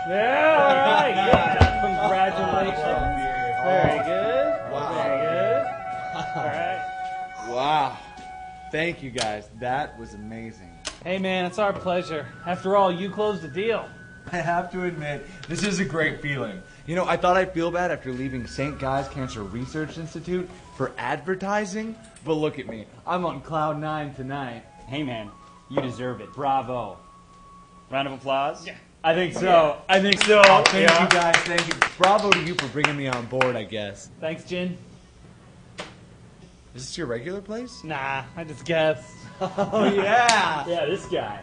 Yeah, all right, good. Congratulations. Very good. Wow. Very good. All right. Wow. Thank you guys. That was amazing. Hey, man, it's our pleasure. After all, you closed the deal. I have to admit, this is a great feeling. You know, I thought I'd feel bad after leaving St. Guy's Cancer Research Institute for advertising, but look at me. I'm on cloud 9 tonight. Hey, man, you deserve it. Bravo. Round of applause? Yeah. I think so. I think so. Thank you guys. Thank you. Bravo to you for bringing me on board, I guess. Thanks, Jin. Is this your regular place? Nah, I just guessed. Oh, yeah. Yeah, this guy.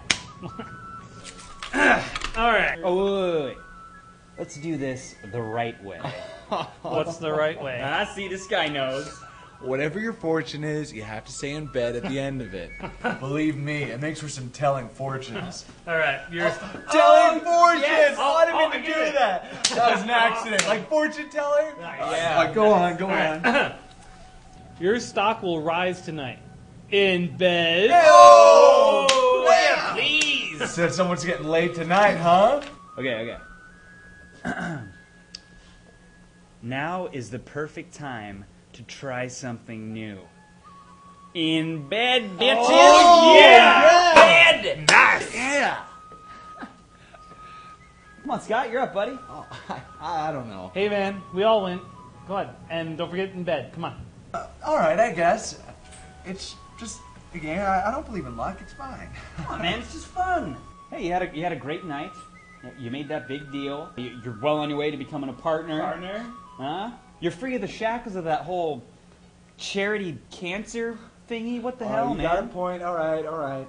All right. Oh, wait. Let's do this the right way. What's the right way? Ah, see, this guy knows. Whatever your fortune is, you have to stay in bed at the end of it. Believe me, it makes for some telling fortunes. All right, you're... Telling fortunes! yes. I didn't mean I to get do it. that. That was an accident. Like fortune teller? Yeah. Go on, go on. Your stock will rise tonight. In bed. Oh! Yeah, please. Said someone's getting laid tonight, huh? Okay. Now is the perfect time to try something new. In bed, bitches! Oh, yeah! yeah. Bed! Nice! Yeah. Come on, Scott, you're up, buddy. Oh, I don't know. Hey, man, we all went. Go ahead. And don't forget in bed. Come on. All right, I guess. It's just a game. I don't believe in luck. It's fine. Come on, man, it's just fun. Hey, you had a great night. You made that big deal. You're well on your way to becoming a partner. Partner? Huh? You're free of the shackles of that whole charity cancer thingy. What the hell, you man? got a point. All right.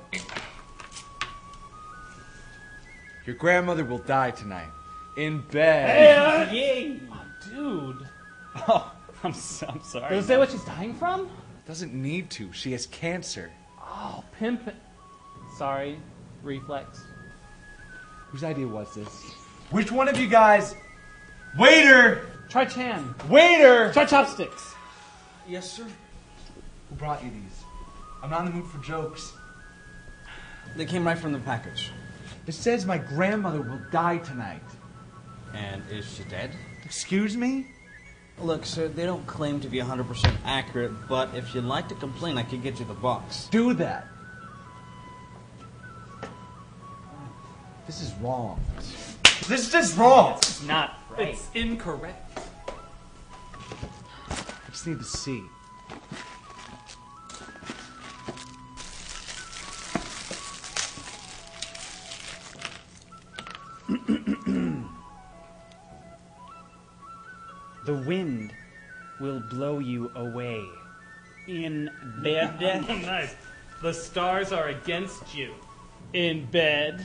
Your grandmother will die tonight. In bed. Yay! Dude. Oh, I'm sorry. Does it say what she's dying from? Doesn't need to. She has cancer. Oh, pimp. Sorry. Reflex. Whose idea was this? Which one of you guys? Waiter! Try Chan. Waiter! Try chopsticks. Yes, sir. Who brought you these? I'm not in the mood for jokes. They came right from the package. It says my grandmother will die tonight. And is she dead? Excuse me? Look, sir, they don't claim to be 100% accurate, but if you'd like to complain, I could get you the box. Do that. This is wrong. This is just wrong. It's not right. It's incorrect. I just need to see. The wind will blow you away. In bed. Nice. The stars are against you. In bed.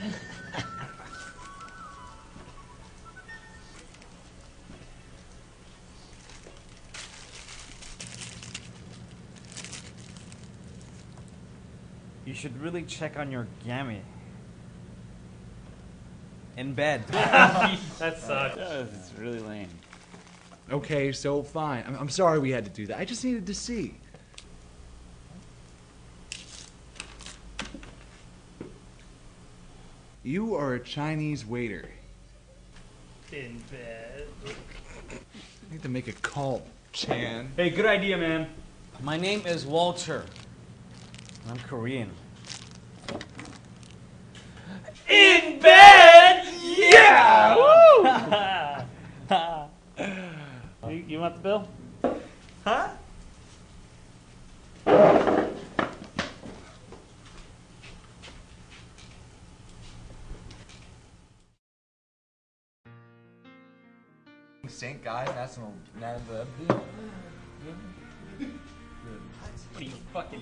You should really check on your gammy. In bed. That sucks. It's really lame. Okay, so fine. I'm sorry we had to do that. I just needed to see. You are a Chinese waiter. In bed. I need to make a call, Chan. Hey, good idea, man. My name is Walter. I'm Korean. In bed! Yeah! Woo! You want the bill? Huh? St. Guy's National... What are you fucking...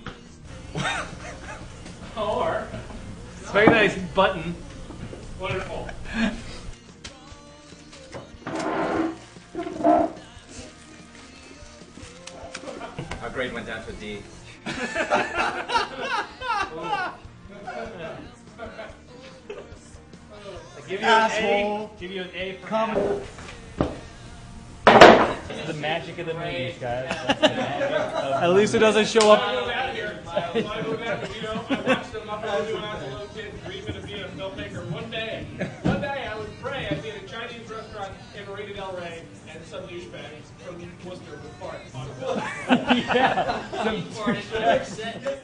Or... It's a very nice button. Wonderful. Our grade went down to a D. I give you Asshole. an A. Give you an A for Come. This is the magic of the movies, guys. That's the magic of At least it doesn't show up. I moved out here. I moved out here. I watched them up when I was a little kid dreaming of being a filmmaker. One day I would pray I'd be in a Chinese and Marina Del Rey and some douchebag from Worcester would fart on a Yeah. Farted.